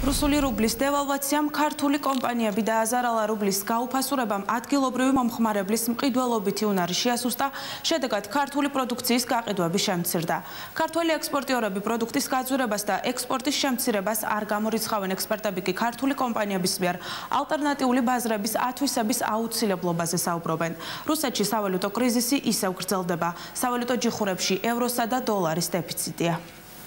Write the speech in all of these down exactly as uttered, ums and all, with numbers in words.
რუსული რუბლის დევალვაციამ ქართული კომპანიები დააზარალა რუბლის გაუფასურებამ ადგილობრივი მომხმარებლის მყიდველობითი უნარი შეასუსტა, შედეგად ქართული პროდუქციის გაყიდვები შემცირდა. ქართველი ექსპორტიორები პროდუქტის გაძვირებას და ექსპორტის შემცირებას არ გამორიცხავენ. ექსპერტები კი ქართული კომპანიების მიერ ალტერნატიული ბაზრების ათვისების აუცილებლობაზე საუბრობენ. რუსეთში სავალუტო კრიზისი ისევ გრძელდება. სავალუტო ჯიხურებში ევროსა და დოლარის დეფიციტია.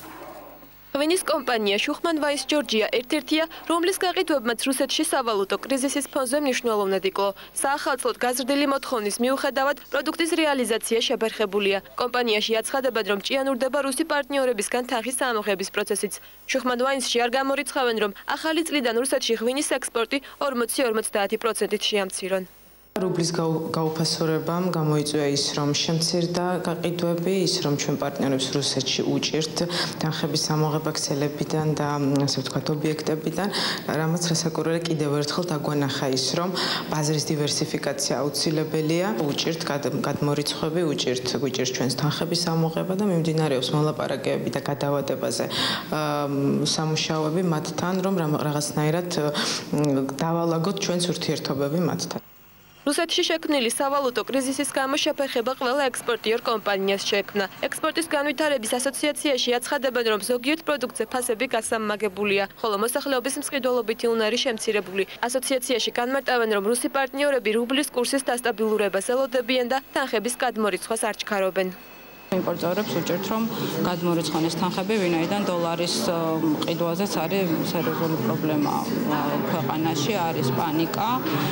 ღვინის კომპანია შუხმან ვაის ჯორჯია ერთ-ერთია, რომლის გაყიდვებმაც რუსეთში სავალუტო კრიზისის ფონზე მნიშვნელოვნად იკლო. საახალწლოდ გაზრდილი მოთხოვნის მიუხედავად პროდუქტის რეალიზაცია შეფერხებულია. კომპანიაში აცხადებენ, რომ ჭიანურდება რუსი პარტნიორებისგან თანხის ამოღების პროცესიც. შუხმან ვაინსში არ გამორიცხავენ, რომ ახალი წლიდან რუსეთში ღვინის ექსპორტი ორმოცი ორმოცდაათი პროცენტით შეამცირონ. რუბლის გაუფასურებამ გამოიწვია ის, რომ შემცირდა გაყიდვები, ის, რომ ჩვენ პარტნიორებს რუსეთში უჭირთ თანხების ამოღება ქსელებიდან და ასე ვთქვათ ობიექტებიდან, რამაც რასაკვირველია კიდევ ერთხელ დაგვანახა ის, რომ ბაზრის დივერსიფიკაცია აუცილებელია, უჭირთ გადმორიცხვები, უჭირთ გვიჭირს ჩვენს თანხების ამოღება და მიმდინარეობს მოლაპარაკებები და გადავადებაზე სამუშაოები მათთან, რომ რაღაცნაირად დავალაგოთ ჩვენს ურთიერთობები მათთან. რუსეთში შექმნილი სავალუტო კრიზისის გამო შეფერხება ყველა ექსპორტიორ კომპანიას შექმნა. ექსპორტის განვითარების ასოციაციაში აცხადებენ, რომ ზოგიერთ პროდუქტზე ფასები გასამაგებულია, ხოლო მოსახლეობის მყიდველობითი უნარი შემცირებული. ასოციაციაში განმარტავენ, რომ რუსი პარტნიორები რუბლის კურსის დასტაბილურებას ელოდებიან და თანხების გადმორიცხვას არ ჩქარობენ. იმპორტიორებს უჭერთ, რომ გადმორიცხონ თანხები, ვინაიდან დოლარის მყიდვაზეც არის სერიოზული პრობლემა ქვეყანაში, არის პანიკა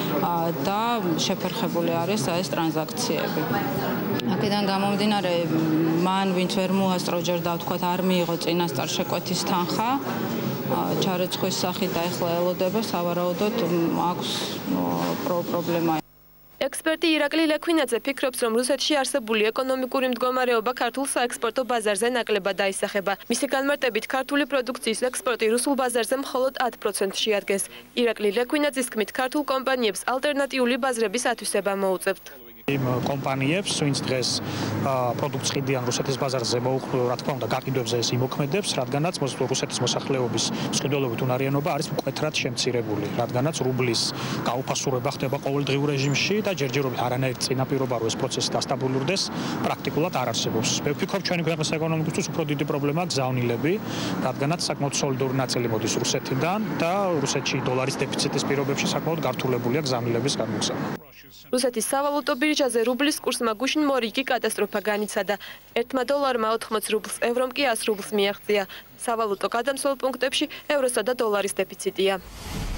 და შეფერხებული არის ეს ტრანზაქციები. აქედან გამომდინარე, მან ვინც ვერ მოასწრო ჯერ და ვთქვათ არ მიიღო წინასწარ შეკვეთის თანხა, ჩარეცხვის სახით და ეხლა ელოდება, სავარაუდოდ აქვს პრობლემა. ექსპერტი ირაკლი ლექვინაძე ფიქრობს, რომ რუსეთში არსებული ეკონომიკური მდგომარეობა ქართულ საექსპორტო ბაზარზე ნაკლებად დაისახება. მისი განმარტებით, ქართული პროდუქციის ექსპორტი რუსულ ბაზარზე მხოლოდ ათ პროცენტს შეადგენს. ირაკლი ლექვინაძის თქმით, ქართულ კომპანიებს ალტერნატიული ბაზრების ათვისება მოუწევთ. იმ კომპანიებს, ვინც დღეს პროდუქტს ყიდიან რუსეთის ბაზარზე, რა თქმა უნდა, გაყიდვებზე ეს იმოქმედებს, რადგანაც რუსეთის მოსახლეობის მყიდველობით უნარიანობა არის მკვეთრად შემცირებული, რადგანაც რუბლის გაუფასურება ხდება ყოველდღიურ რეჟიმში და ჯერჯერობით არანაირი წინაპირობა რომ ეს პროცესი დასტაბილურდეს, პრაქტიკულად არ არსებობს. მე ვფიქრობ, ჩვენი ქვეყნის ეკონომიკისთვის უფრო დიდი პრობლემაა გზავნილები, რადგანაც საკმაოდ სოლიდური ნაწილი მოდის რუსეთიდან და რუსეთში დოლარის დეფიციტის პირობებში საკმაოდ გართულებულია გზავნილების გადმოგზავნა. რუსეთის სავალუტო ბირჟაზე რუბლის კურსმა გუშინ მორიგი კატასტროფა განიცადა. ერთმა დოლარმა ოთხმოც რუბლს, ევრომ კი ას რუბლს მიაღწია. სავალუტო გადამცველ პუნქტებში ევროსა და დოლარის დეფიციტია.